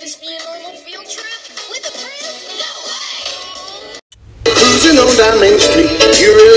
just be a normal field trip with a friend? No way! Cruising on down Main Street, you're